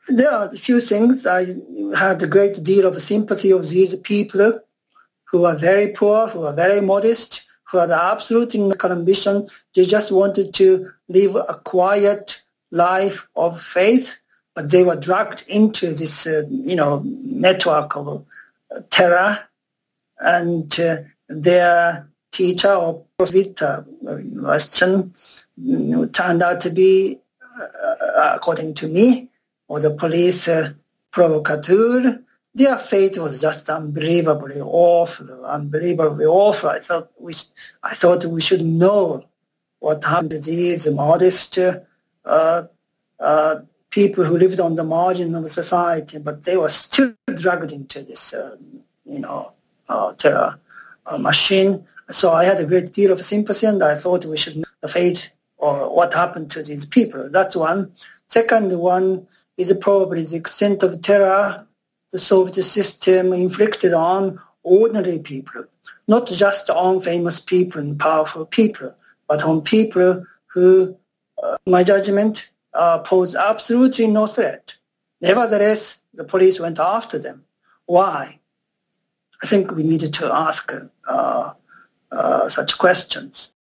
There are a few things. I had a great deal of sympathy of these people who are very poor, who are very modest, who had absolute ambition. They just wanted to live a quiet life of faith, but they were dragged into this, network of terror, and their teacher or proselyte Russian turned out to be, according to me, or the police provocateur. Their fate was just unbelievably awful. I thought we should know what happened to these modest people who lived on the margin of society, but they were still dragged into this, terror machine. So I had a great deal of sympathy, and I thought we should know the fate or what happened to these people. That's one. Second one is probably the extent of terror the Soviet system inflicted on ordinary people, not just on famous people and powerful people, but on people who, in my judgment, pose absolutely no threat. Nevertheless, the police went after them. Why? I think we needed to ask such questions.